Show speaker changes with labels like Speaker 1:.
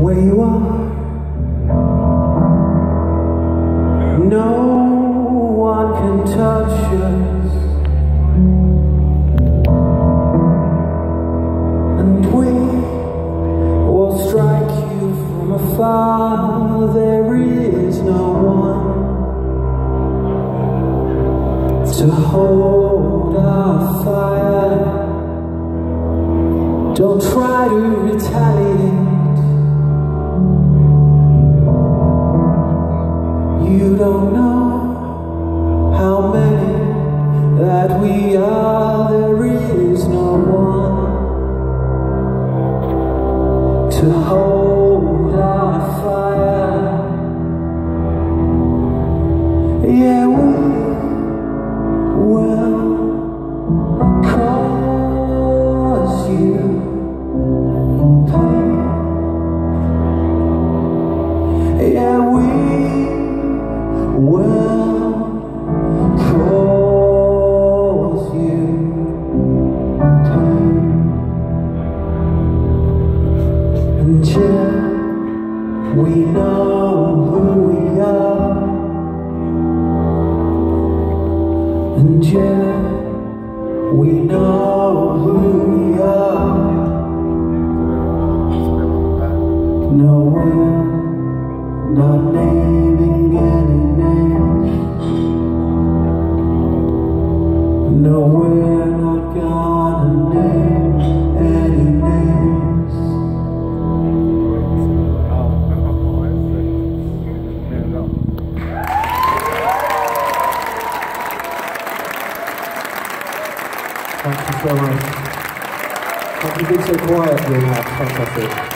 Speaker 1: where you are. No one can touch us, and we will strike you from afar. There is no one to hold our fire. Don't try to retaliate. You don't know how many that we are. There is no one to hold our fire. Yeah, we will cause you pain. Yeah, we will cause you pain. And yeah, we know who we are. And yeah, we know who we are. No, we're not naming any names. No, we're not gonna name any names. Thank you so much. Thank you for being so quiet during that. Fantastic.